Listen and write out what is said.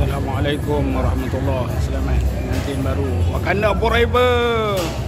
Assalamualaikum warahmatullahi wabarakatuh. Selamat pengantin baru Wakanda Forever.